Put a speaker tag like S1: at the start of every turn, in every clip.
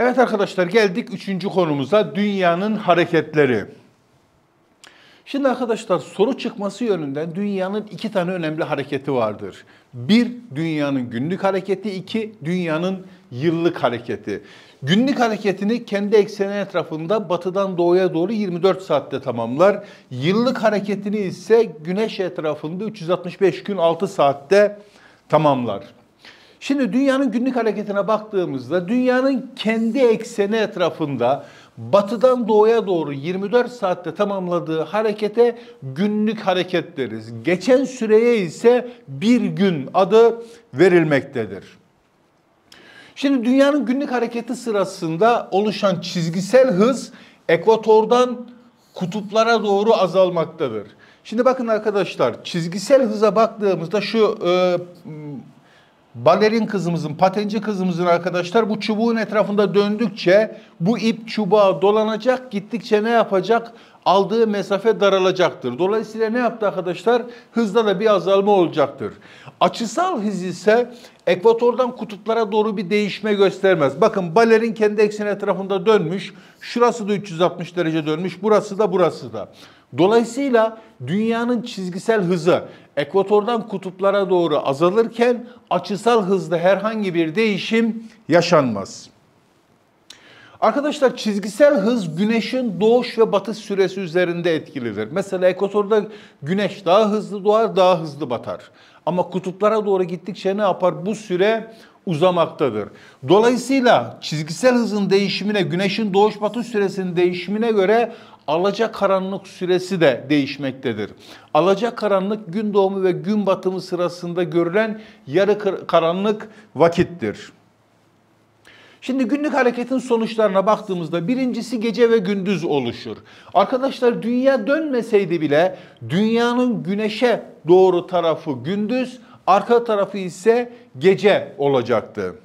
S1: Evet arkadaşlar, geldik 3. konumuza, dünyanın hareketleri. Şimdi arkadaşlar, soru çıkması yönünden dünyanın 2 tane önemli hareketi vardır. 1, dünyanın günlük hareketi, 2, dünyanın yıllık hareketi. Günlük hareketini kendi ekseni etrafında batıdan doğuya doğru 24 saatte tamamlar. Yıllık hareketini ise güneş etrafında 365 gün 6 saatte tamamlar. Şimdi dünyanın günlük hareketine baktığımızda dünyanın kendi ekseni etrafında batıdan doğuya doğru 24 saatte tamamladığı harekete günlük hareket deriz. Geçen süreye ise bir gün adı verilmektedir. Şimdi dünyanın günlük hareketi sırasında oluşan çizgisel hız ekvatordan kutuplara doğru azalmaktadır. Şimdi bakın arkadaşlar, çizgisel hıza baktığımızda şu balerin kızımızın, patenci kızımızın arkadaşlar bu çubuğun etrafında döndükçe bu ip çubuğa dolanacak, gittikçe ne yapacak? Aldığı mesafe daralacaktır. Dolayısıyla ne yaptı arkadaşlar? Hızda da bir azalma olacaktır. Açısal hız ise ekvatordan kutuplara doğru bir değişme göstermez. Bakın balerin kendi ekseni etrafında dönmüş. Şurası da 360 derece dönmüş. Burası da. Dolayısıyla dünyanın çizgisel hızı ekvatordan kutuplara doğru azalırken açısal hızda herhangi bir değişim yaşanmaz. Arkadaşlar, çizgisel hız güneşin doğuş ve batış süresi üzerinde etkilidir. Mesela ekvatorda güneş daha hızlı doğar, daha hızlı batar. Ama kutuplara doğru gittikçe ne yapar? Bu süre uzamaktadır. Dolayısıyla çizgisel hızın değişimine, güneşin doğuş batış süresinin değişimine göre alacakaranlık süresi de değişmektedir. Alacakaranlık gün doğumu ve gün batımı sırasında görülen yarı karanlık vakittir. Şimdi günlük hareketin sonuçlarına baktığımızda birincisi gece ve gündüz oluşur. Arkadaşlar, dünya dönmeseydi bile dünyanın güneşe doğru tarafı gündüz, arka tarafı ise gece olacaktı.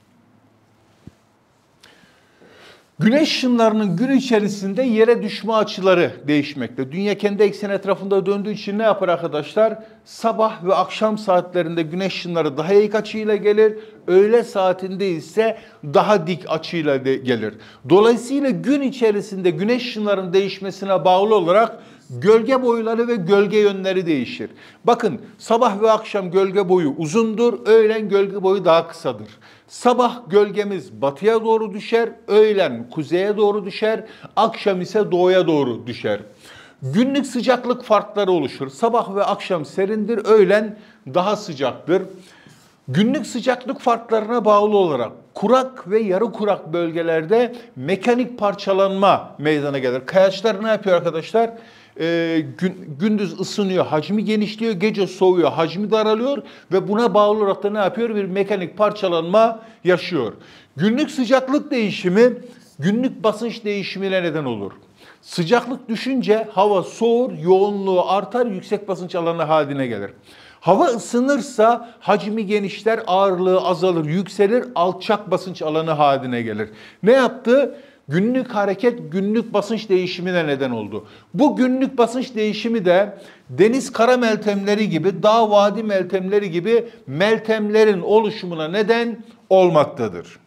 S1: Güneş ışınlarının gün içerisinde yere düşme açıları değişmekte. Dünya kendi ekseni etrafında döndüğü için ne yapar arkadaşlar? Sabah ve akşam saatlerinde güneş ışınları daha eğik açıyla gelir. Öğle saatinde ise daha dik açıyla gelir. Dolayısıyla gün içerisinde güneş ışınlarının değişmesine bağlı olarak gölge boyları ve gölge yönleri değişir. Bakın, sabah ve akşam gölge boyu uzundur, öğlen gölge boyu daha kısadır. Sabah gölgemiz batıya doğru düşer, öğlen kuzeye doğru düşer, akşam ise doğuya doğru düşer. Günlük sıcaklık farkları oluşur. Sabah ve akşam serindir, öğlen daha sıcaktır. Günlük sıcaklık farklarına bağlı olarak kurak ve yarı kurak bölgelerde mekanik parçalanma meydana gelir. Kayaçlar ne yapıyor arkadaşlar? Gündüz ısınıyor, hacmi genişliyor, gece soğuyor, hacmi daralıyor ve buna bağlı olarak da ne yapıyor? Bir mekanik parçalanma yaşıyor. Günlük sıcaklık değişimi, günlük basınç değişimine neden olur. Sıcaklık düşünce hava soğur, yoğunluğu artar, yüksek basınç alanı haline gelir. Hava ısınırsa hacmi genişler, ağırlığı azalır, yükselir, alçak basınç alanı haline gelir. Ne yaptı? Günlük hareket, günlük basınç değişimine neden oldu. Bu günlük basınç değişimi de deniz kara meltemleri gibi, dağ vadi meltemleri gibi meltemlerin oluşumuna neden olmaktadır.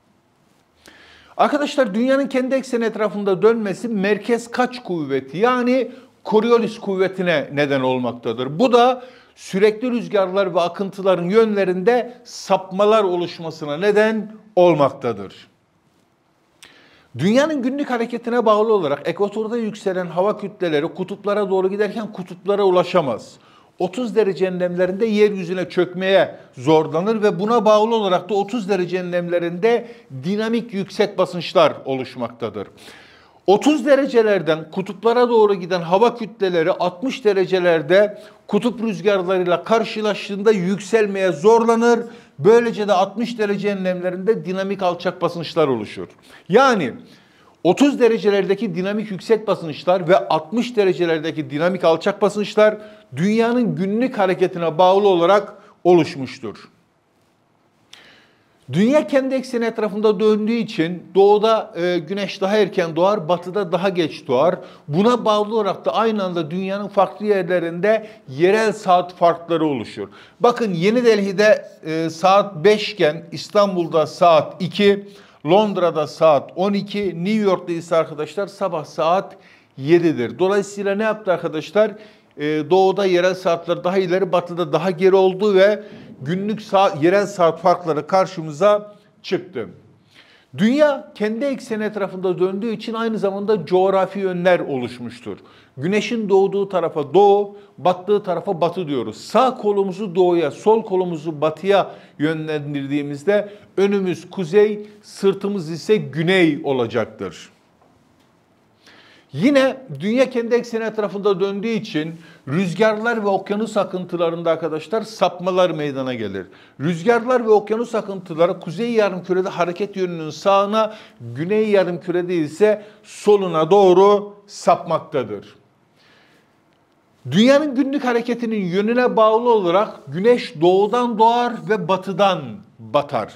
S1: Arkadaşlar, dünyanın kendi ekseni etrafında dönmesi merkez kaç kuvveti, yani Coriolis kuvvetine neden olmaktadır. Bu da sürekli rüzgarlar ve akıntıların yönlerinde sapmalar oluşmasına neden olmaktadır. Dünyanın günlük hareketine bağlı olarak ekvatorda yükselen hava kütleleri kutuplara doğru giderken kutuplara ulaşamaz. 30 derece enlemlerinde yeryüzüne çökmeye zorlanır ve buna bağlı olarak da 30 derece enlemlerinde dinamik yüksek basınçlar oluşmaktadır. 30 derecelerden kutuplara doğru giden hava kütleleri 60 derecelerde kutup rüzgarlarıyla karşılaştığında yükselmeye zorlanır. Böylece de 60 derece enlemlerinde dinamik alçak basınçlar oluşur. Yani 30 derecelerdeki dinamik yüksek basınçlar ve 60 derecelerdeki dinamik alçak basınçlar dünyanın günlük hareketine bağlı olarak oluşmuştur. Dünya kendi ekseni etrafında döndüğü için doğuda güneş daha erken doğar, batıda daha geç doğar. Buna bağlı olarak da aynı anda dünyanın farklı yerlerinde yerel saat farkları oluşur. Bakın, Yeni Delhi'de saat 5 iken İstanbul'da saat 2, Londra'da saat 12, New York'ta ise arkadaşlar sabah saat 7'dir. Dolayısıyla ne yaptı arkadaşlar? Doğuda yerel saatler daha ileri, batıda daha geri oldu ve günlük saat, yerel saat farkları karşımıza çıktı. Dünya kendi ekseni etrafında döndüğü için aynı zamanda coğrafi yönler oluşmuştur. Güneşin doğduğu tarafa doğu, battığı tarafa batı diyoruz. Sağ kolumuzu doğuya, sol kolumuzu batıya yönlendirdiğimizde önümüz kuzey, sırtımız ise güney olacaktır. Yine dünya kendi ekseni etrafında döndüğü için rüzgarlar ve okyanus akıntılarında arkadaşlar sapmalar meydana gelir. Rüzgarlar ve okyanus akıntıları kuzey yarımkürede hareket yönünün sağına, güney yarımkürede ise soluna doğru sapmaktadır. Dünyanın günlük hareketinin yönüne bağlı olarak güneş doğudan doğar ve batıdan batar.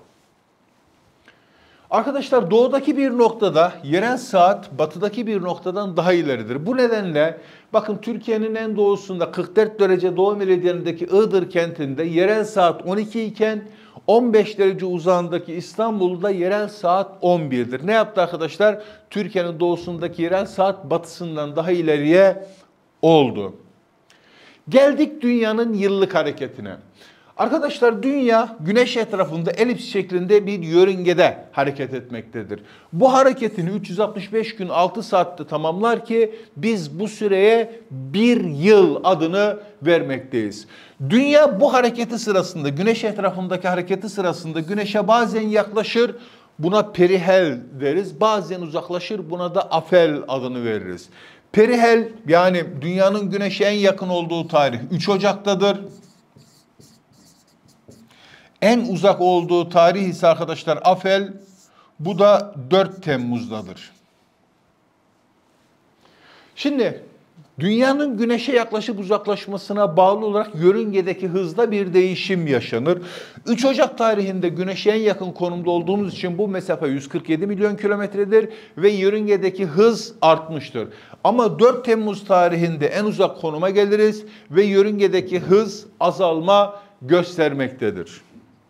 S1: Arkadaşlar doğudaki bir noktada yerel saat batıdaki bir noktadan daha ileridir. Bu nedenle bakın Türkiye'nin en doğusunda 44 derece doğu meridyenindeki Iğdır kentinde yerel saat 12 iken 15 derece uzağındaki İstanbul'da yerel saat 11'dir. Ne yaptı arkadaşlar? Türkiye'nin doğusundaki yerel saat batısından daha ileriye oldu. Geldik dünyanın yıllık hareketine. Arkadaşlar dünya güneş etrafında elips şeklinde bir yörüngede hareket etmektedir. Bu hareketini 365 gün 6 saatte tamamlar ki biz bu süreye bir yıl adını vermekteyiz. Dünya bu hareketi sırasında, güneş etrafındaki hareketi sırasında güneşe bazen yaklaşır, buna perihel deriz, bazen uzaklaşır, buna da afel adını veririz. Perihel yani dünyanın güneşe en yakın olduğu tarih 3 Ocak'tadır. En uzak olduğu tarih ise arkadaşlar afel, bu da 4 Temmuz'dadır. Şimdi dünyanın güneşe yaklaşıp uzaklaşmasına bağlı olarak yörüngedeki hızda bir değişim yaşanır. 3 Ocak tarihinde güneşe en yakın konumda olduğumuz için bu mesafe 147 milyon kilometredir ve yörüngedeki hız artmıştır. Ama 4 Temmuz tarihinde en uzak konuma geliriz ve yörüngedeki hız azalma göstermektedir.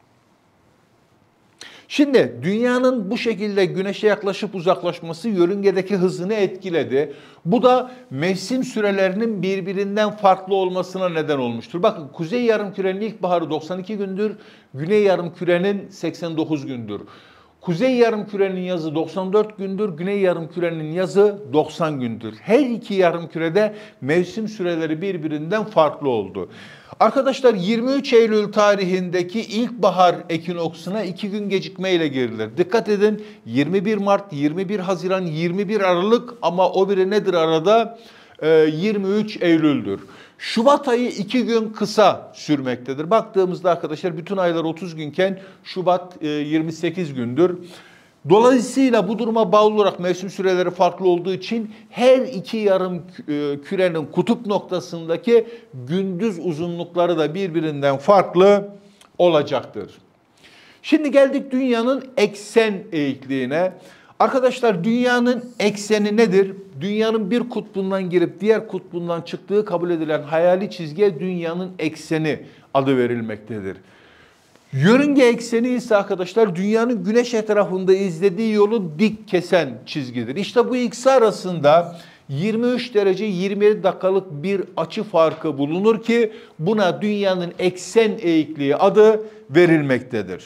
S1: Şimdi dünyanın bu şekilde güneşe yaklaşıp uzaklaşması yörüngedeki hızını etkiledi. Bu da mevsim sürelerinin birbirinden farklı olmasına neden olmuştur. Bakın kuzey yarımkürenin ilkbaharı 92 gündür, güney yarımkürenin 89 gündür. Kuzey yarımkürenin yazı 94 gündür, güney yarımkürenin yazı 90 gündür. Her iki yarımkürede mevsim süreleri birbirinden farklı oldu. Arkadaşlar 23 Eylül tarihindeki ilkbahar ekinoksuna 2 gün gecikmeyle girilir. Dikkat edin 21 Mart, 21 Haziran, 21 Aralık ama o biri nedir arada? 23 Eylül'dür. Şubat ayı 2 gün kısa sürmektedir. Baktığımızda arkadaşlar bütün aylar 30 günken Şubat 28 gündür. Dolayısıyla bu duruma bağlı olarak mevsim süreleri farklı olduğu için her iki yarım kürenin kutup noktasındaki gündüz uzunlukları da birbirinden farklı olacaktır. Şimdi geldik dünyanın eksen eğikliğine. Arkadaşlar dünyanın ekseni nedir? Dünyanın bir kutbundan girip diğer kutbundan çıktığı kabul edilen hayali çizgiye dünyanın ekseni adı verilmektedir. Yörünge ekseni ise arkadaşlar dünyanın güneş etrafında izlediği yolu dik kesen çizgidir. İşte bu ikisi arasında 23 derece 27 dakikalık bir açı farkı bulunur ki buna dünyanın eksen eğikliği adı verilmektedir.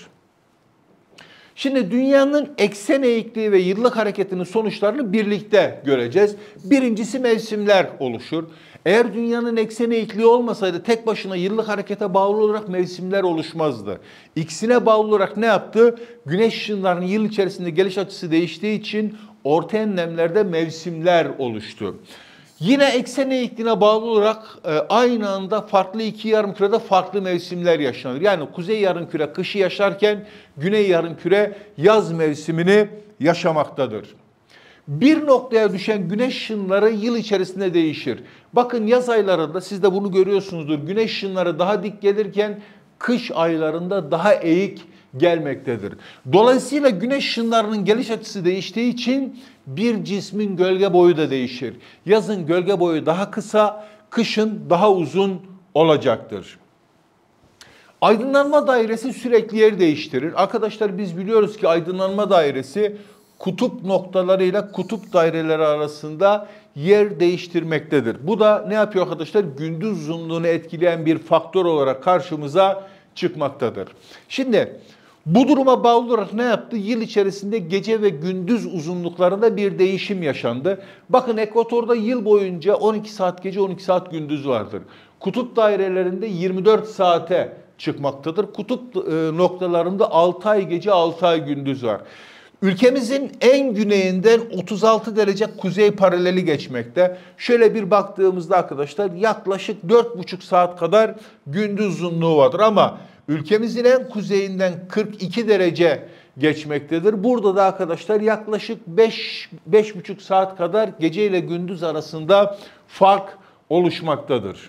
S1: Şimdi dünyanın eksen eğikliği ve yıllık hareketinin sonuçlarını birlikte göreceğiz. Birincisi mevsimler oluşur. Eğer dünyanın eksen eğikliği olmasaydı tek başına yıllık harekete bağlı olarak mevsimler oluşmazdı. İkisine bağlı olarak ne yaptı? Güneş ışınlarının yıl içerisinde geliş açısı değiştiği için orta enlemlerde mevsimler oluştu. Yine eksen eğikliğine bağlı olarak aynı anda farklı iki yarımkürede farklı mevsimler yaşanır. Yani kuzey yarımküre kışı yaşarken güney yarımküre yaz mevsimini yaşamaktadır. Bir noktaya düşen güneş ışınları yıl içerisinde değişir. Bakın yaz aylarında siz de bunu görüyorsunuzdur. Güneş ışınları daha dik gelirken kış aylarında daha eğik gelmektedir. Dolayısıyla güneş ışınlarının geliş açısı değiştiği için bir cismin gölge boyu da değişir. Yazın gölge boyu daha kısa, kışın daha uzun olacaktır. Aydınlanma dairesi sürekli yer değiştirir. Arkadaşlar biz biliyoruz ki aydınlanma dairesi kutup noktalarıyla kutup daireleri arasında yer değiştirmektedir. Bu da ne yapıyor arkadaşlar? Gündüz uzunluğunu etkileyen bir faktör olarak karşımıza çıkmaktadır. Şimdi bu duruma bağlı olarak ne yaptı? Yıl içerisinde gece ve gündüz uzunluklarında bir değişim yaşandı. Bakın ekvatorda yıl boyunca 12 saat gece 12 saat gündüz vardır. Kutup dairelerinde 24 saate çıkmaktadır. Kutup noktalarında 6 ay gece 6 ay gündüz var. Ülkemizin en güneyinden 36 derece kuzey paraleli geçmekte. Şöyle bir baktığımızda arkadaşlar yaklaşık 4,5 saat kadar gündüz uzunluğu vardır ama ülkemizin en kuzeyinden 42 derece geçmektedir. Burada da arkadaşlar yaklaşık 5,5 saat kadar gece ile gündüz arasında fark oluşmaktadır.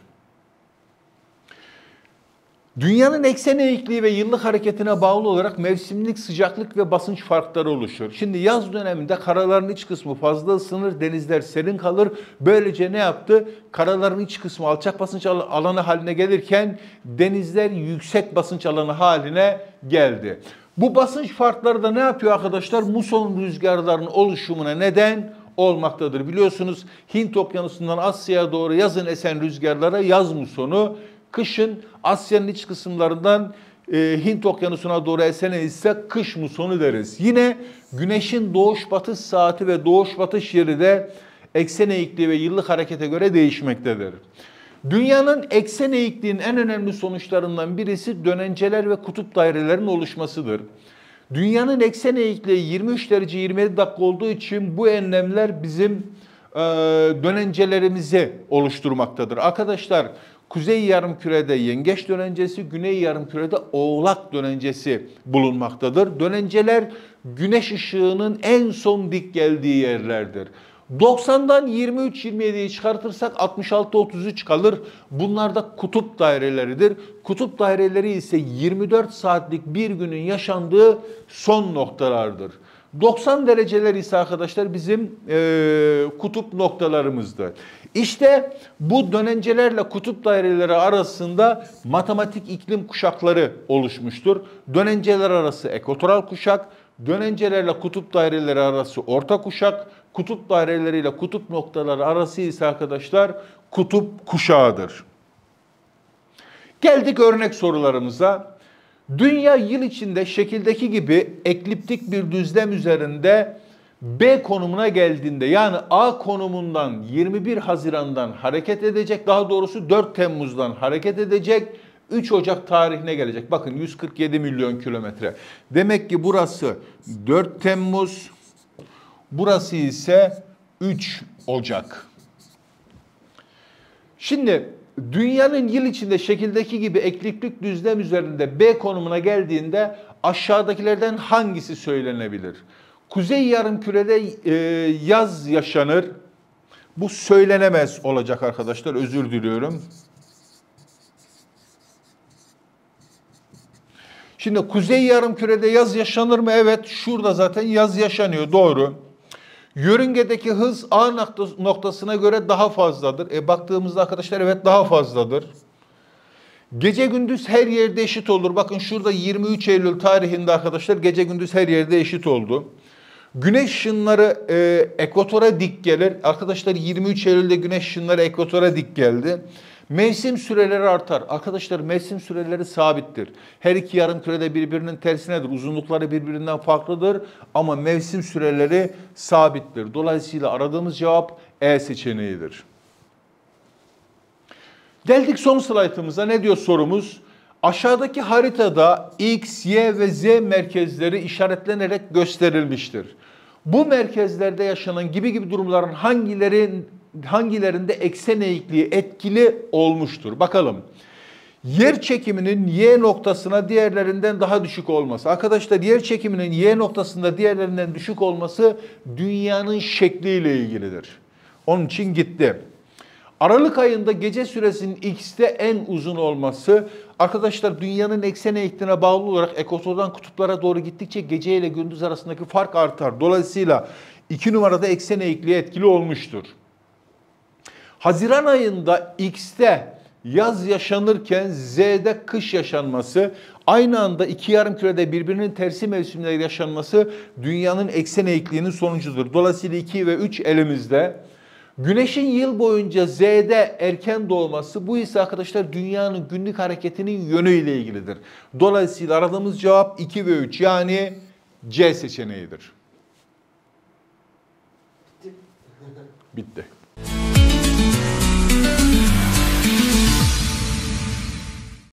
S1: Dünyanın eksen eğikliği ve yıllık hareketine bağlı olarak mevsimlik sıcaklık ve basınç farkları oluşur. Şimdi yaz döneminde karaların iç kısmı fazla ısınır, denizler serin kalır. Böylece ne yaptı? Karaların iç kısmı alçak basınç alanı haline gelirken denizler yüksek basınç alanı haline geldi. Bu basınç farkları da ne yapıyor arkadaşlar? Muson rüzgarlarının oluşumuna neden olmaktadır. Biliyorsunuz Hint Okyanusu'ndan Asya'ya doğru yazın esen rüzgarlara yaz musonu, kışın Asya'nın iç kısımlarından Hint Okyanusu'na doğru esen ise kış musonu deriz. Yine güneşin doğuş batış saati ve doğuş batış yeri de eksen eğikliği ve yıllık harekete göre değişmektedir. Dünyanın eksen eğikliğinin en önemli sonuçlarından birisi dönenceler ve kutup dairelerinin oluşmasıdır. Dünyanın eksen eğikliği 23 derece 27 dakika olduğu için bu enlemler bizim dönencelerimizi oluşturmaktadır. Arkadaşlar Kuzey yarımkürede yengeç dönencesi, güney yarımkürede oğlak dönencesi bulunmaktadır. Dönenceler güneş ışığının en son dik geldiği yerlerdir. 90'dan 23-27'yi çıkartırsak 66-33 kalır. Bunlar da kutup daireleridir. Kutup daireleri ise 24 saatlik bir günün yaşandığı son noktalardır. 90 dereceler ise arkadaşlar bizim kutup noktalarımızdır. İşte bu dönencelerle kutup daireleri arasında matematik iklim kuşakları oluşmuştur. Dönenceler arası ekvatoral kuşak, dönencelerle kutup daireleri arası orta kuşak, kutup daireleriyle kutup noktaları arası ise arkadaşlar kutup kuşağıdır. Geldik örnek sorularımıza. Dünya yıl içinde şekildeki gibi ekliptik bir düzlem üzerinde B konumuna geldiğinde yani A konumundan 21 Haziran'dan hareket edecek, daha doğrusu 4 Temmuz'dan hareket edecek, 3 Ocak tarihine gelecek. Bakın 147 milyon kilometre. Demek ki burası 4 Temmuz, burası ise 3 Ocak. Şimdi dünyanın yıl içinde şekildeki gibi ekliptik düzlem üzerinde B konumuna geldiğinde aşağıdakilerden hangisi söylenebilir? Kuzey yarımkürede yaz yaşanır. Bu söylenemez olacak arkadaşlar. Özür diliyorum. Şimdi kuzey yarımkürede yaz yaşanır mı? Evet. Şurada zaten yaz yaşanıyor. Doğru. Yörüngedeki hız A noktasına göre daha fazladır. Baktığımızda arkadaşlar evet daha fazladır. Gece gündüz her yerde eşit olur. Bakın şurada 23 Eylül tarihinde arkadaşlar gece gündüz her yerde eşit oldu. Güneş ışınları ekvatora dik gelir. Arkadaşlar 23 Eylül'de güneş ışınları ekvatora dik geldi. Mevsim süreleri artar. Arkadaşlar mevsim süreleri sabittir. Her iki yarımkürede birbirinin tersinedir. Uzunlukları birbirinden farklıdır ama mevsim süreleri sabittir. Dolayısıyla aradığımız cevap E seçeneğidir. Geldik son slaytımıza. Ne diyor sorumuz? Aşağıdaki haritada X, Y ve Z merkezleri işaretlenerek gösterilmiştir. Bu merkezlerde yaşanan gibi durumların hangilerinde eksen eğikliği etkili olmuştur? Bakalım. Yer çekiminin Y noktasına diğerlerinden daha düşük olması. Arkadaşlar yer çekiminin Y noktasında diğerlerinden düşük olması dünyanın şekliyle ilgilidir. Onun için gitti. Aralık ayında gece süresinin X'te en uzun olması, arkadaşlar dünyanın eksen eğikliğine bağlı olarak ekvatordan kutuplara doğru gittikçe gece ile gündüz arasındaki fark artar. Dolayısıyla 2 numarada eksen eğikliği etkili olmuştur. Haziran ayında X'te yaz yaşanırken Z'de kış yaşanması, aynı anda iki yarımkürede birbirinin tersi mevsimleri yaşanması dünyanın eksen eğikliğinin sonucudur. Dolayısıyla 2 ve 3 elimizde. Güneşin yıl boyunca Z'de erken doğması, bu ise arkadaşlar dünyanın günlük hareketinin yönüyle ilgilidir. Dolayısıyla aradığımız cevap 2 ve 3, yani C seçeneğidir.
S2: Bitti.
S1: Bitti.